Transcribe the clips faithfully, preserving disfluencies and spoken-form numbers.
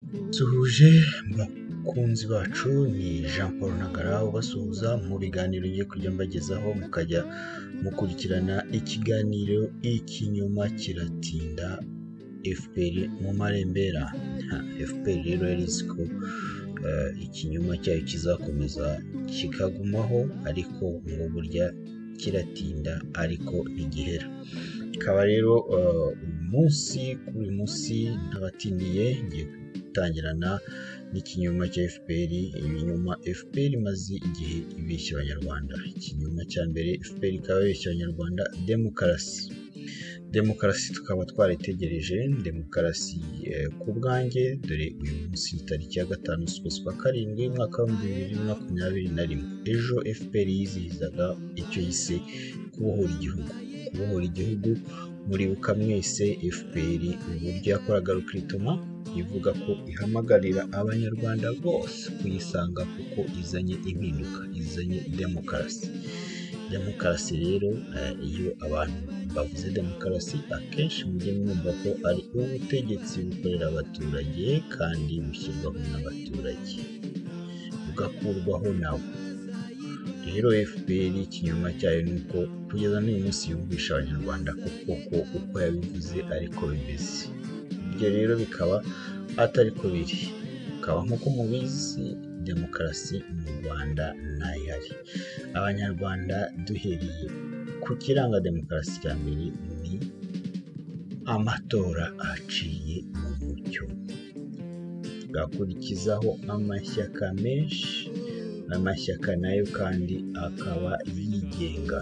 Suhuje bakunzi bacu, ni Jean Paul Ntagara ubasuhuza mu biganiro ngiye kujya mbagezaho, mukajya mukurikirana ikiganiro ikinyoma kiratinda F P R mu marembera. F P R rero yarizi ko uh, ikinyoma cyayo kizakomeza kikagumaho, ariko ngo burya kiratinda ariko ntigihera. Ikaba rero uyu munsi kuri uyu munsi ntabatindiye ngiye gutangirana n'ikinyoma cya F P R. Ibinyoma F P R imaze igihe ibeshya abanyarwanda. Ikinyoma cya mbere, F P R ikaba ibeshya abanyarwanda demokarasi. Demokarasi tukaba twaritegereje demokarasi eh, ku bwanjye, dore uyu munsi ni tariki ya gatanu z'ukwezi kwa karindwi umwaka w'ibihumbi bibiri na makumyabiri na rimwe. Ejo F P R yizihizaga icyo yise kubohora igihugu. Kubohora igihugu, muribuka mwese F P R uburyo yakoraga rukritoma ivuga ko ihamagarira abanyarwanda bose kuyisanga kuko izanye impinduka, izanye demokarasi. Demokarasi rero iyo abantu bavuze demokarasi, akenshi mujye mwumva ko ari ubutegetsi bukorera abaturage kandi bushyirwaho n'abaturage bugakurwaho nabo. Rero F P R ikinyoma cyayo ni uko kugeza n'uyu munsi yumvisha abanyarwanda kuko ko uko yabivuze ariko bimeze. Ibyo rero bikaba atari ko biri. Bikaba nk'uko mubizi, demokarasi mu Rwanda ntayihari. Abanyarwanda duhereye ku kiranga demokarasi cya mbere ni amatora aciye mu mucyo, gakurikizaho amashyaka menshi, amashyaka nayo kandi akaba yigenga.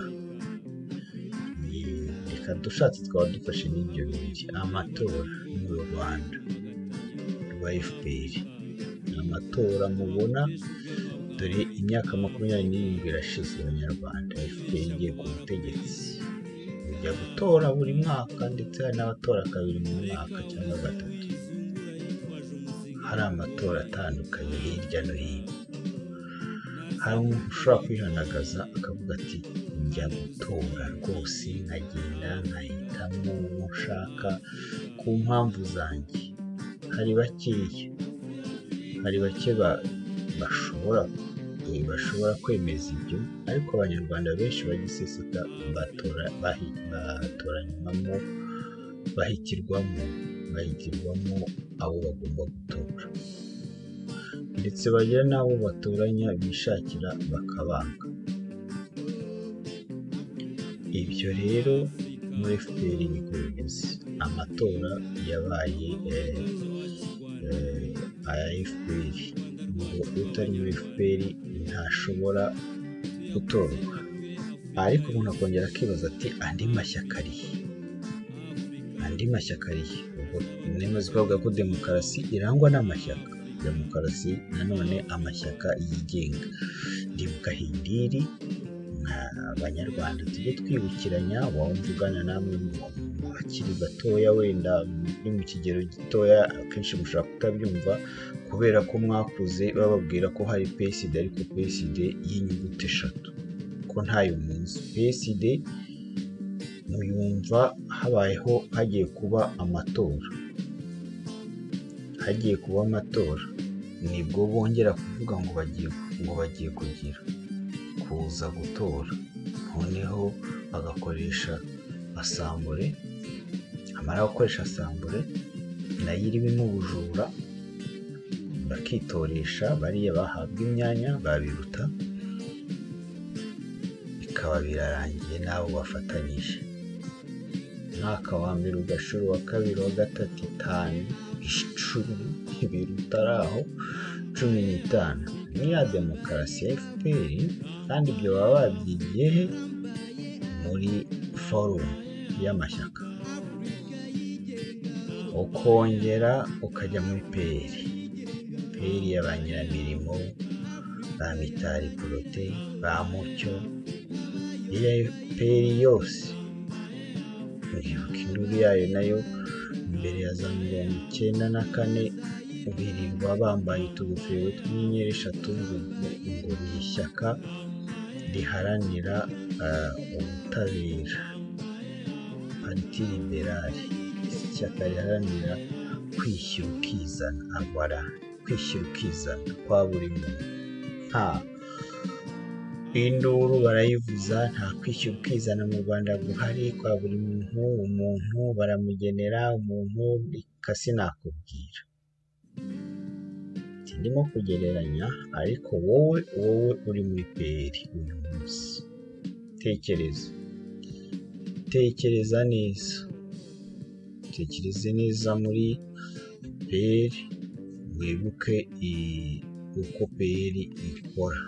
Reka dushatse twaba dufashe n'ibyo bibiri. Amatora mu Rwanda rwa F P R, amatora mubona, dore imyaka makumyabiri n'irindwi irashize abanyarwanda F P R igiye ku butegetsi. Ujya gutora buri mwaka, ndetse hari n'abatora kabiri mu mwaka cyangwa gatatu. Hari amatora atandukanye hirya no hino. Hari umuntu ushobora kwihanagaza akavuga ati njya gutora rwose, nkagenda nkahitamo uwo nshaka ku mpamvu zanjye. Hari bakeya, hari bake bashobora bashobora kwemeza ibyo, ariko abanyarwanda benshi bagiseseka batora batoranyamo bahitirwamo bahitirwamo abo bagomba gutora, ndetse bagira n'abo batoranya bishakira bakabanga. Ibyo rero muri F P R niko bimeze. Amatora yabaye aya F P R, ngo utari muri F P R ntashobora gutorwa. Ariko umuntu akongera akibaza ati andi mashyaka arihe? Andi mashyaka arihe? Ubwo nemaze kuvuga ko demokarasi irangwa n'amashyaka. Demokarasi nanone amashyaka yigenga. Ndibuka hindiri abanyarwanda tujye twibukiranya, wamvugana namwe mu bakiri batoya, wenda muri mu kigero gitoya, akenshi mushaka kutabyumva kubera ko mwakuze bababwira ko hari P S D, ariko P S D y'inyuguti eshatu ko ntayo munsi. P S D muyumva habayeho hagiye kuba amatora, hagiye kuba amatora nibwo bongera kuvuga ngo bagiye ngo bagiye kugira kuza gutora, noneho bagakoresha asambure. Amara gukoresha asambure nayo irimo ubujura, bakitoresha bariya bahabwa imyanya babiruta, bikaba birarangiye n'abo bafatanyije. Mwaka wa mbere ugashira, wa kabiri, wa gatatu, itanu, icumi, ibiruta ari aho cumi n'itanu. Ni ya demokarasi ya F P R, kandi ibyo baba babyigiye muri forum y'amashyaka. Ukongera ukajya muri P R, P R y'abanyiramirimo, ba Mitari Prote, ba Mucyo, iya P R yose. Muribuka induru yayo nayo mbere ya za mirongo icyenda na kane, birirwa bambaye utugofero tw'inyenyeri eshatu ngo ni ishyaka riharanira ubutabera, Parti Liberale, ishyaka riharanira kwishyira ukizana abara kwishyira ukizana kwa buri muntu nta induru barayivuza nta kwishyura ukizana mu Rwanda guhari kwa buri muntu umuntu baramugenera umuntu ikasi nakubwira ndimo kugereranya ariko wowe wowe uri muri P L uyu munsi tekereza tekereza neza tekereze neza muri P L wibuke uko P L ikora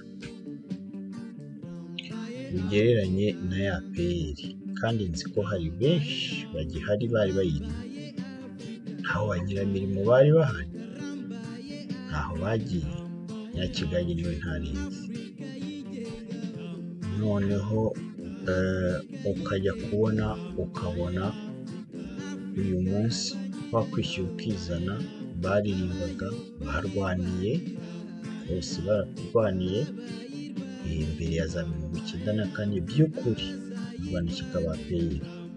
ugereranye na ya P L kandi nzi ko hari benshi bagihari bari bayirimo ntaho Nyiramirimo bari bahari ntaho bagiye Nyakigagi niwe ntarinzi noneho ukajya kubona ukabona uyu munsi wakwishyura ukizana baririmbaga barwaniye bose bararwaniye imbere ya za mirongo icyenda na kane by'ukuri barwanishaka ba P L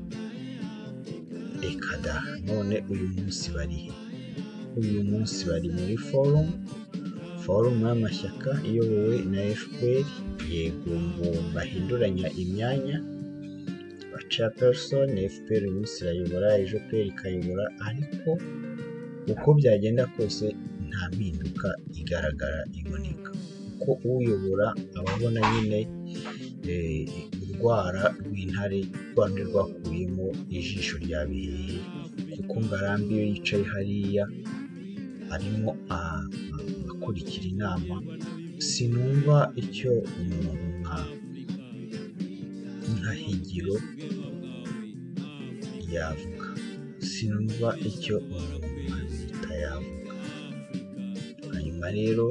eka da none uyu munsi bari he uyu munsi bari muri forum forum y'amashyaka iyobowe na F P R yego ngo bahinduranya imyanya ba chairperson F P R uyu munsi irayobora ejo P L ikayobora ariko uko byagenda kose nta mpinduka igaragara iboneka ko uyobora ababona nyine urwara rw'intare rwanda rwakuyemo ijisho rya bihehe kuko Ngarambe iyo yicaye hariya arimo akurikira inama sinumva icyo umuntu nka nka Higiro yavuga sinumva icyo umuntu nka Leta yavuga hanyuma rero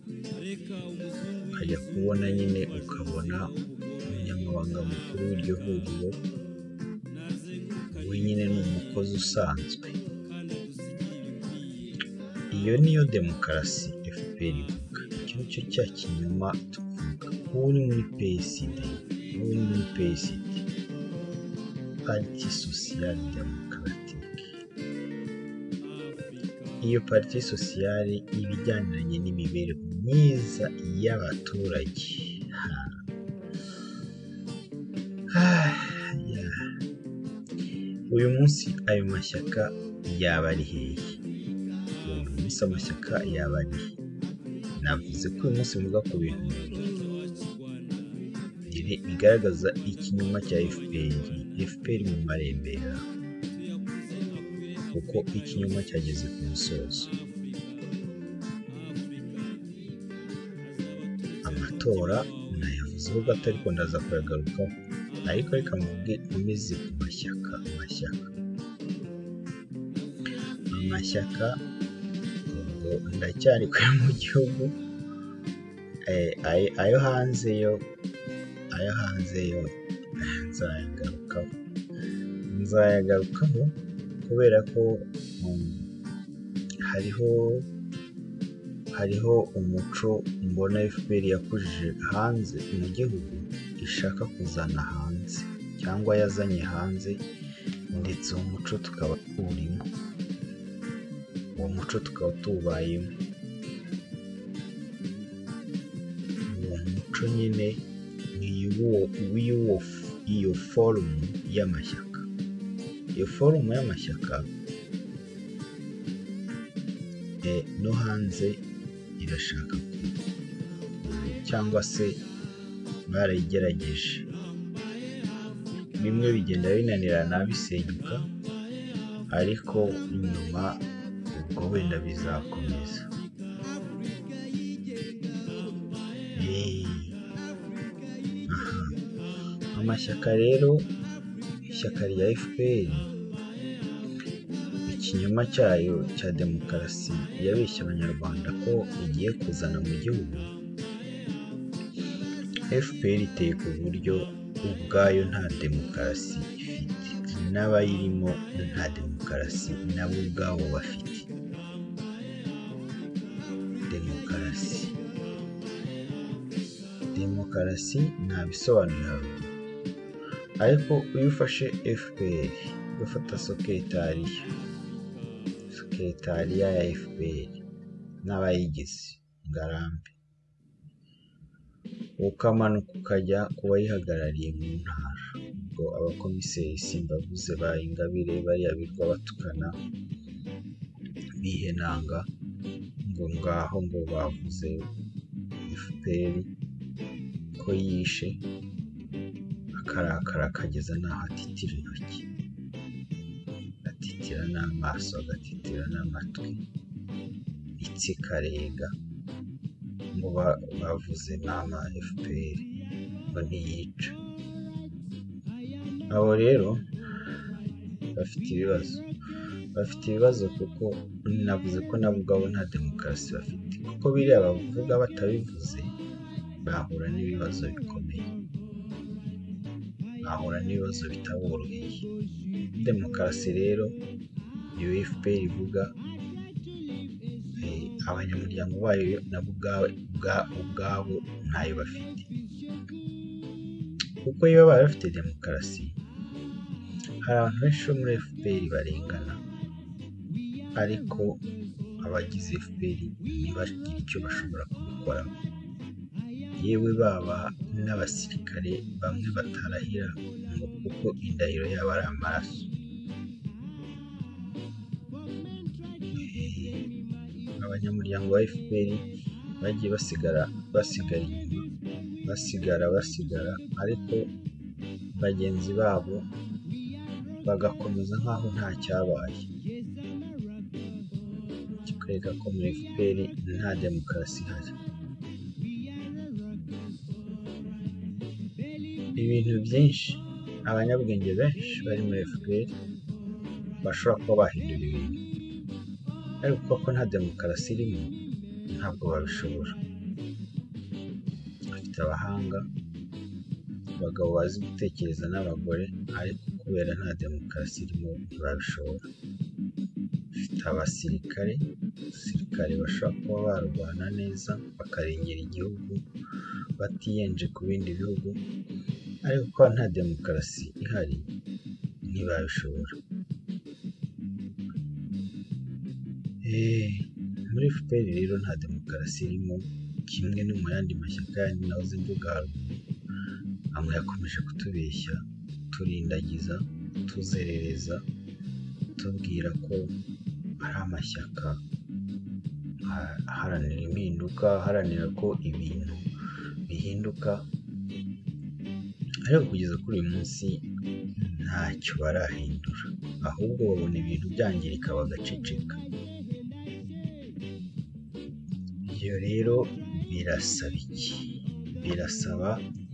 ukajya kubona nyine ukabona umunyamabanga mukuru w'iryo huriro we nyine ni umukozi usanzwe iyo niyo demokarasi F P R ivuga icyo nicyo cya kinyuma tuvuga uri muri P S D uri muri P S D Parti Sociale Democratique iyo Parti Sociale ibijyaniranye n'imibereho myiza y'abaturage uyu munsi ayo mashyaka yaba ari hehe uyu munsi amashyaka yaba ari navuze ko uyu munsi mvuga ku bintu bibiri bigaragaza ikinyoma cya F P R F P R mu marembera kuko ikinyoma cyageze ku musozo amatora nayavuzeho gato ariko ndaza kuyagarukaho ariko reka mvuge imeze ku mashyaka amashyaka amashyaka ngo ndacyari kure mu gihugu ayo hanze yo ayo hanze yo nzayagarukaho nzayagarukaho kubera ko hariho hariho umuco mbona F P R yakujije hanze mu gihugu ishaka kuzana hanze cyangwa yazanye hanze ndetse umuco tukaba turimo uwo muco tukaba tubayemo uwo muco nyine ni iyo forum y'amashyaka iyo forum y'amashyaka no hanze irashaka cyangwa se barayigerageje bimwe bigenda binanirana bisenyuka ariko inyuma ubwo wenda bizakomeza amashyaka rero ishyaka rya F P R ikinyoma cyayo cya demokarasi yabeshya abanyarwanda ko igiye kuzana mu gihugu F P R iteye ku buryo ubwayo nta demokarasi ifite n'abayirimo nta demokarasi nabo ubwabo bafite demokarasi demokarasi nta bisobanuro ariko iyo ufashe F P R ugafata soketariyo sekretariya ya F P R n'abayigize Ngarambe, ukamanuka ukajya ku bayihagarariye mu ntara, ubwo abakomiseri simbavuze ba Ingabire bariya birwa batukana bihenanga ngo ngaho ngo bavuze F P R ko yishe, akarakara akageza n'aho atitira intoki, atitira n'amaso, agatitira n'amatwi, itsi karega ngo bavuze mama F P R ngo ntiyica. Abo rero bafite ibibazo bafite ibibazo kuko navuze ko nabo ubwabo nta demokarasi bafite, kuko biriya bavuga batabivuze bahura n'ibibazo bikomeye, bahura n'ibibazo bitaboroheye. Demokarasi rero iyo F P R ivuga, abanyamuryango bayo nabo ubwabo ntayo bafite, kuko iyo baba bafite demokarasi hari abantu benshi bo muri F P R barengana, ariko abagize F P R ntibagire icyo bashobora kubikoraho, yewe baba n'abasirikare bamwe batarahira ngo kuko indahiro yabo ari amaraso. Abanyamuryango ba F P R bagiye basigara basigara inyuma basigara basigara ariko bagenzi babo bagakomeza nk'aho nta cyabaye, kikwereka ko muri F P R nta demokarasi ihari. Ibintu byinshi abanyabwenge benshi bari muri F P R bashobora kuba bahindura ibintu, ariko kuko nta demokarasi irimo ntabwo babishobora. Bafite abahanga, abagabo bazi gutekereza n'abagore, ariko kubera nta demokarasi irimo ntibabishobora. Bafite abasirikare, abasirikare bashobora kuba barwana neza bakarengera igihugu batiyenje ku bindi bihugu, ariko kuko nta demokarasi ihari ntibabishobora. Muri F P R rero nta demokarasi irimo, kimwe no mu yandi mashyaka yandi nahoze mvuga haruguru, amwe yakomeje kutubeshya, turindagiza, tuzerereza, tubwira ko ari amashyaka aharanira impinduka, aharanira ko ibintu bihinduka, ariko kugeza kuri uyu munsi ntacyo barahindura, ahubwo babona ibintu byangirika bagaceceka. Ibyo rero birasaba iki? Birasaba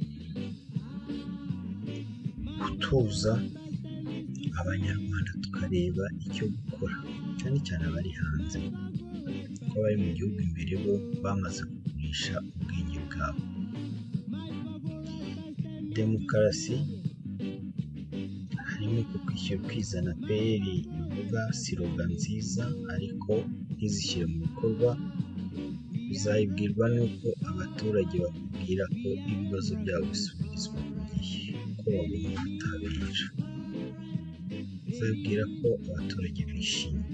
gutuza abanyarwanda tukareba icyo gukora, cyane cyane abari hanze, ko bari mu gihugu imbere bo bamaze kugurisha ubwenge bwabo. Demokarasi harimo kwishyura ukizana P R ivuga siroga nziza, ariko ntizishyire mu bikorwa. Uzayibwirwa nuko abaturage bakubwira ko ibibazo byabo bisubirizwa ku gihe, ko babona ubutabera. Uzabwira ko abaturage bishimye.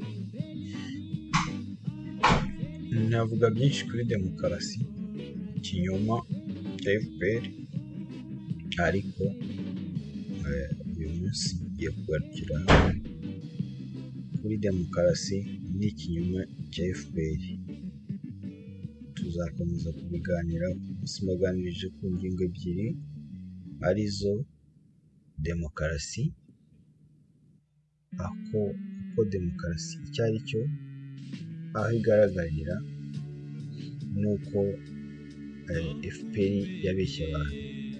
Navuga byinshi kuri demokarasi, ikinyoma cya F P R, ariko uyu munsi ngiye kugarukira kuri demokarasi n'ikinyoma cya F P R. Tuzakomeza kubiganira, simuganirije ku ngingo ebyiri arizo demokarasi, ako uko demokarasi icyo ari cyo, aho igaragarira nuko F P R yabeshye abantu.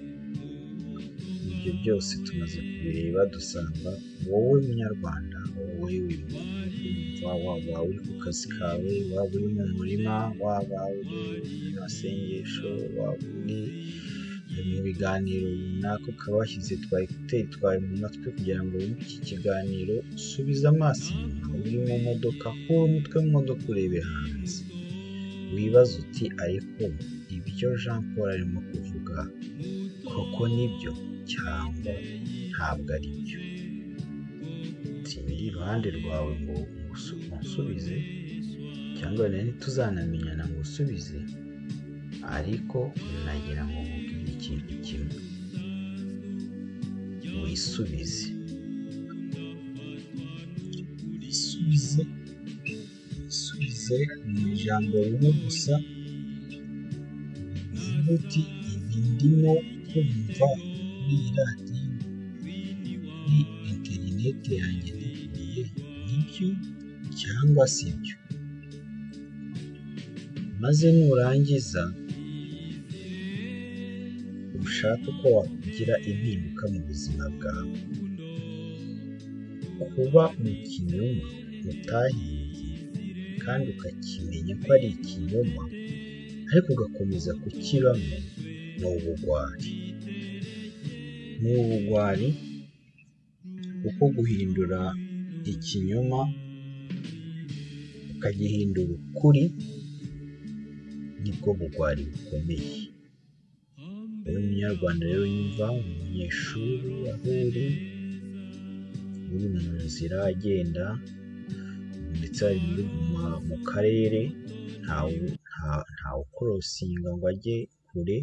Ibyo byose tumaze kubireba, dusanga wowe munyarwanda, wowe wumva, waba uri ku kazi kawe, waba uri mu murima, waba uri mu masengesho, waba uri mu biganiro runaka, ukaba washyize twa ekuteri twawe mu matwi kugira ngo wumve iki kiganiro, usubize amaso inyuma, uri mu modoka, kura umutwe mu modoka urebe hanze, wibaza uti ariko ibyo Jean Paul arimo kuvuga koko nibyo cyangwa ntabwo ari byo? Sibiri iruhande rwawe ngo usubize cyangwa ntituzanamenyana ngo usubize, ariko nagira ngo nkubwire ikintu kimwe, wisubize wisubize wisubize mu ijambo rimwe gusa, bivuga uti ibi ndimo kumva kuri iyi radiyo, kuri interineti yanjye ndikuriye, nibyo cyangwa si byo. Maze nurangiza ushaka ko wakugira impinduka mu buzima bwawe, kuba mu kinyoma utahimbye kandi ukakimenya ko ari ikinyoma ariko ugakomeza kukibamo, ni ubugwari. Ni ubugwari kuko guhindura ikinyoma ukagihindura ukuri nibwo bugwari bukomeye. Wowe munyarwanda rero yumva, umunyeshuri aho uri, uri mu nzira agenda ndetse ari mu karere, ntawe ukorosinga ngo ajye kure,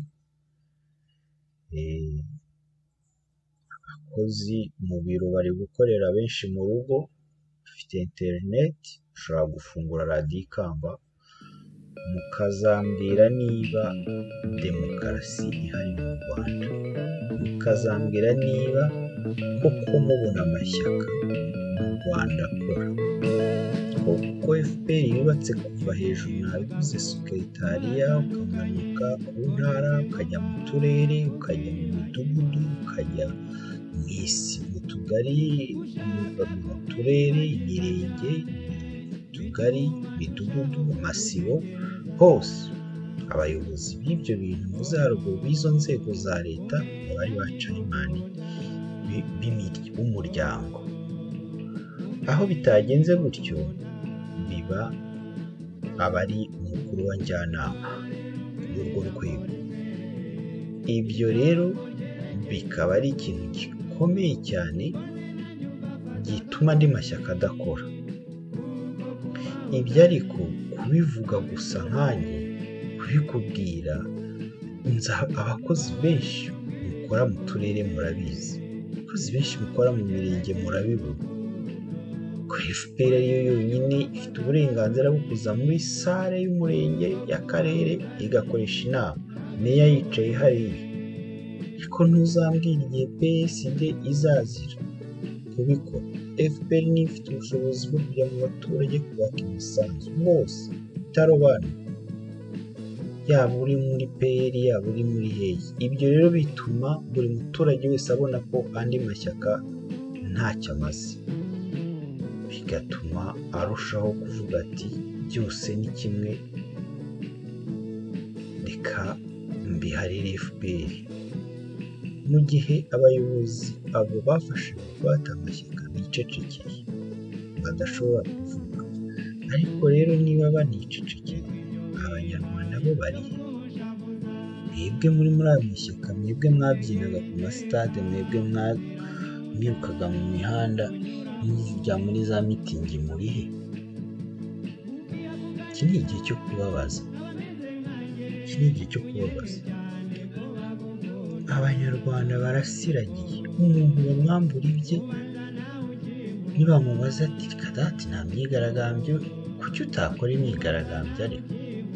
abakozi mu biro bari gukorera benshi mu rugo, ufite interineti, ushobora gufungura radiyo ikamba, mukazambwira niba demokarasi ihari mu Rwanda, mukazambwira niba koko mubona amashyaka mu Rwanda akora, kuko F P R yubatse kuva hejuru, nabivuze sekretariya, ukamanuka ku ntara, ukajya mu turere, ukajya mu midugudu, ukajya mu isi, mu tugari, mu turere, imirenge, tugari, midugudu, amasibo, hose abayobozi b'ibyo bintu mvuze haruguru b'izo nzego za leta bari bacaye imani b'umuryango. Aho bitagenze gutyo biba abari umukuru wa njyanama y'urwo rwego. Ibyo rero bikaba ari ikintu gikomeye cyane gituma andi mashyaka adakora. Ibyo ariko kubivuga gusa nkanjye, kubikubwira, abakozi benshi mukora mu turere murabizi, abakozi benshi mukora mu mirenge murabibona ko F P R ariyo yonyine ifite uburenganzira bwo kuza muri sale y'umurenge, y'akarere, igakoresha inama, meya yicaye hariya. Ariko ntuzambwira igihe P S D izazira kubikora. F P R niyo ifite ubushobozi bwo kujya mu baturage kubaka imisanzu bose itarobanura, yaba uri muri P R, yaba uri muri heyi. Ibyo rero bituma buri muturage wese abona ko andi mashyaka ntacyo amaze, bigatuma arushaho kuvuga ati byose ni kimwe, reka mbiharire F P R. Mu gihe abayobozi abo bafashe bata amashyaka bicecekeye, badashobora kuvuga. Ariko rero niba banicecekeye, abanyarwanda bo barihe? Mwebwe muri muri ayo mashyaka, mwebwe mwabyinaga ku masitade, mwebwe mwirukaga mu mihanda, mujya muri za mitingi, murihe? Iki ni igihe cyo kubabaza, iki ni igihe cyo kubabaza. Abanyarwanda barasiragiye, umuntu bamwambura ibye, nibamubaza ati kadati nta myigaragambyo, kuki utakora imyigaragambyo? Ariko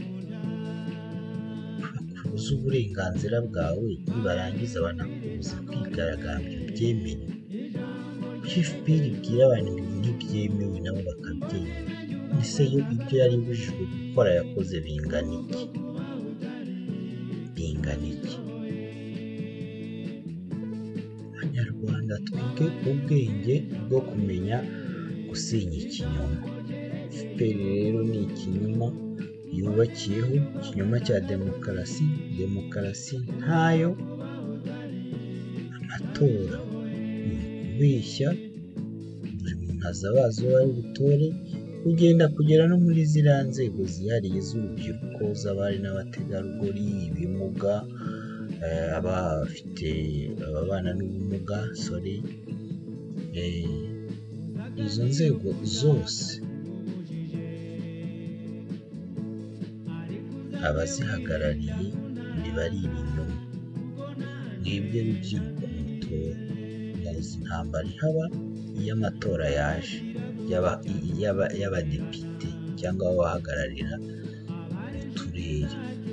bakubuza uburenganzira bwawe, nibarangiza banakubuza kwigaragambya byemewe. Kuki F P R ibwira abantu ibintu ntibyemewe nabo bakabyemera? Ese yo ibyo yari ibujijwe gukora yakoze bingana iki? Bingana iki? Abanyarwanda twige ubwenge bwo kumenya gusenya ikinyoma. F P R rero ni ikinyoma yubakiyeho, ikinyoma cya demokarasi. Demokarasi ntayo, amatora ni ukubeshya, buri muntu aza abazi uwo ari butore, ugenda kugera no muri ziriya nzego zihariye z'urubyiruko, z'abari n'abategarugori, ibimuga, abafite ababana n'ubumuga, sorry, izo nzego zose abazihagarariye biba ari ibinyoma. Mwebwe rubyiruko mutora, muzi intambara ihaba iyo amatora yaje y'abadepite cyangwa abahagararira uturere.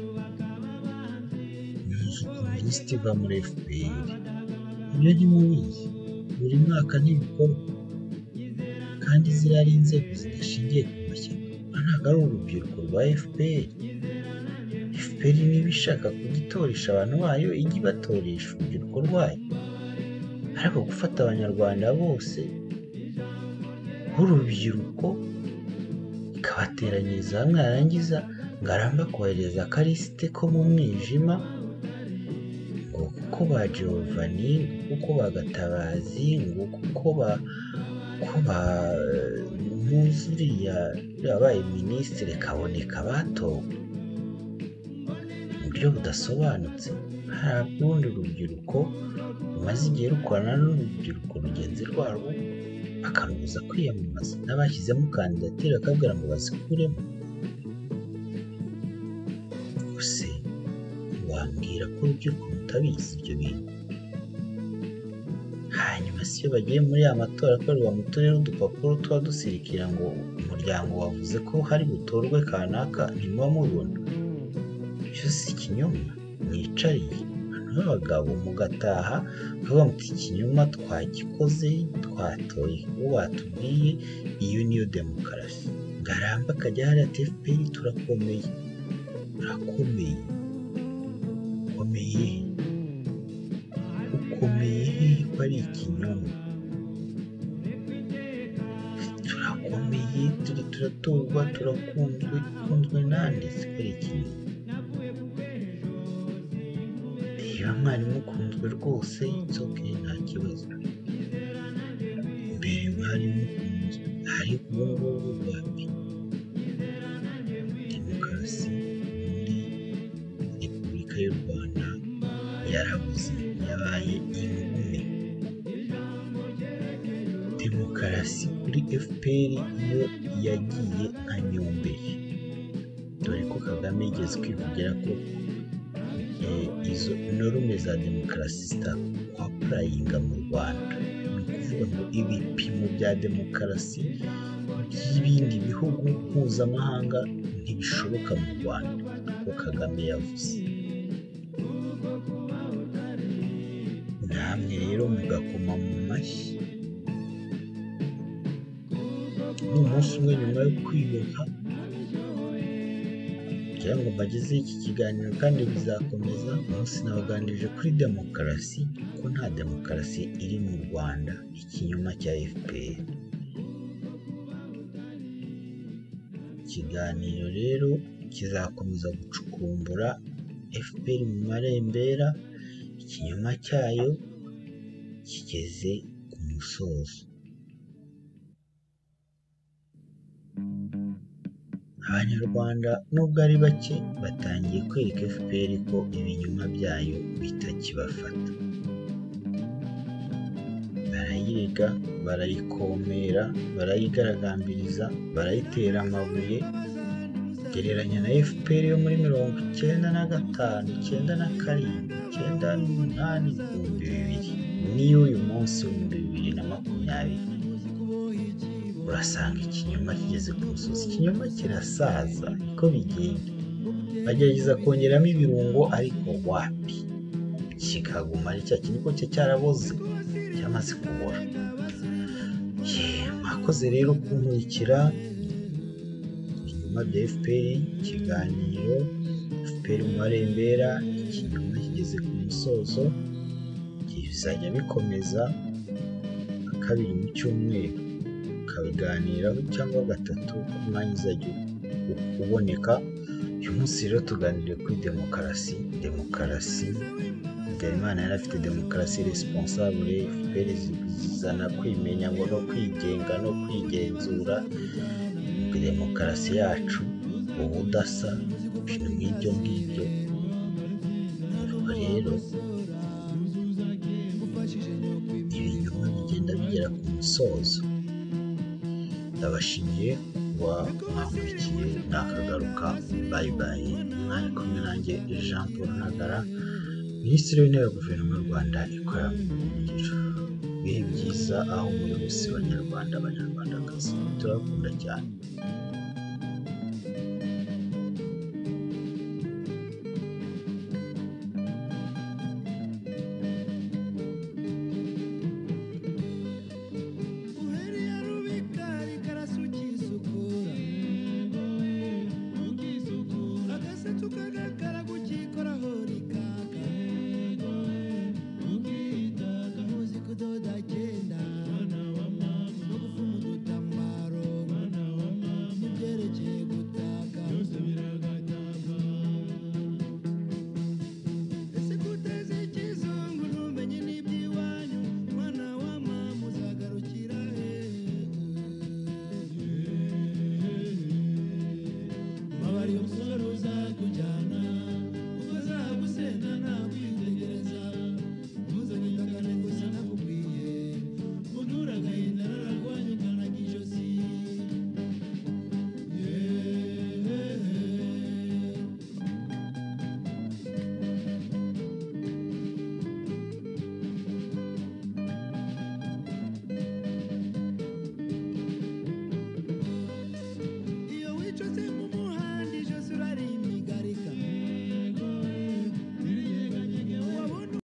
Muzi ukuntu lisiti iva muri F P R, ibyo ntimubizi, buri mwaka ntibikorwa, kandi ziriya ari inzego zidashingiye ku mashyaka, ntabwo ari urubyiruko rwa F P R. F P R niba ishaka kugitoresha abantu bayo ijye ibatoresha urubyiruko rwayo, ariko gufata abanyarwanda bose b'urubyiruko ikabateranyiriza hamwe, yarangiza ngo aramba kohereza akarisite ko mu mwijima, ngo kuko ba Giovanni, ngo kuko ba Gatabazi, ngo kuko ba ko ba mpuzuriya yabaye minisitiri Kaboneka batowe mu buryo budasobanutse. Hari urundi rubyiruko rumaze igihe rukorana n'urubyiruko rugenzi rwarwo bakarubuza kwiyamamaza, n'abashyizemo kandidatire bakabwira ngo bazikuremo. Gusa wambwira ko urubyiruko rutabizi ibyo bintu? Hanyuma si iyo bagiye muri ya matora akorerwa mu turere, udupapuro tuba dusirikira ngo umuryango wavuze ko hari butorwe kanaka, ntimuba mubibona? Ibyo si ikinyoma mwicariye n'abagabo mugataha mukavuga muti ikinyoma twagikoze, twatoye uwo batubwiye. Iyo niyo demokarasi. Ngaramba akajya hariya ati F P R turakomeye. Urakomeye? Ukomeye ukomeye hehe ko ari ikinyoma? Turakomeye, turi turatorwa, turakunzwe. Kunzwe nande se ko ari ikinyoma? Niba mwari mukunzwe rwose it's okay, nta kibazo. Mbere mwari mukunzwe, ariko ubu ngubu wapi? Demokarasi muri Repubulika y'u Rwanda yarabuze, yabaye ingume. Demokarasi kuri F P R yo yagiye nka nyomberi, dore ko Kagame yigeze kwivugira ko izo norume za demokarasi zitakwapurayinga mu Rwanda. Ni ukuvuga ngo ibipimo bya demokarasi by'ibindi bihugu mpuzamahanga ntibishoboka mu Rwanda, uko Kagame yavuze. Namwe rero mugakoma mu mashyi. N'umunsi umwe nyuma yo kwiyuha kugira ngo mbagezeho iki kiganiro, kandi bizakomeza. Umunsi nabaganirije kuri demokarasi, ko nta demokarasi iri mu Rwanda, ikinyoma cya F P R. Ikiganiro rero kizakomeza gucukumbura F P R mu marembera, ikinyoma cyayo kigeze ku musozo. Abanyarwanda nubwo ari bake batangiye kwereka F P R ko ibinyoma byayo bitakibafata. Barayirega, barayikomera, barayigaragambiriza, barayitera amabuye. Gereranya na F P R yo muri mirongo icyenda na gatanu, icyenda na karindwi, icyenda n'umunani, ibihumbi bibiri, niyo uyu munsi w'ibihumbi bibiri na makumyabiri. Urasanga ikinyoma kigeze ku musozi. Ikinyoma kirasaza, niko bigenda. Bagerageza kongeramo ibirungo, ariko wapi, kikaguma ari cya kintu ko cye cyaraboze, cyamaze kubora. Mwakoze rero kunkurikira ikinyoma bya F P R, ikiganiro F P R mu marembera, ikinyoma kigeze ku musozo. Bizajya bikomeza kabiri mu cyumweru, kabiganiraho cyangwa gatatu ku mwanya uzajya uboneka. Uyu munsi rero tuganiriye kuri demokarasi. Demokarasi Habyarimana yari afite demokarasi responsable. F P R zizana kwimenya ngo no kwigenga no kwigenzura. Demokarasi yacu ubudasa, ibintu nk'ibyo ngibyo. Ubwo rero ibinyoma bigenda bigera ku musozo. Ndabashimiye kuba mwakurikiye nakagaruka. Bye bye. Mwari kumwe nanjye Jean Paul Ntagara, Minisitiri w'Intebe wa Guverinoma y'u Rwanda ikorera mu buhungiro. Ibihe byiza aho muri hose banyarwanda, abanyarwandakazi, turabakunda cyane.